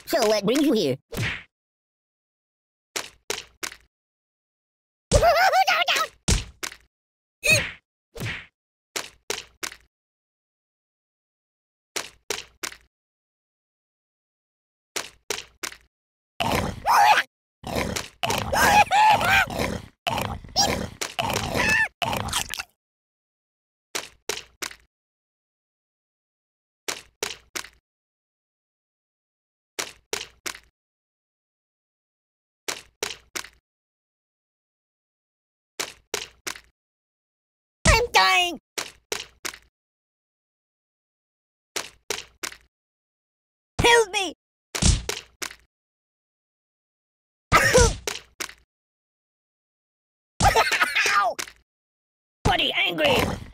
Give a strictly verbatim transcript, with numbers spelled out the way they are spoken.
So what brings you here? I'm dying! Help me! Ow! Buddy, angry!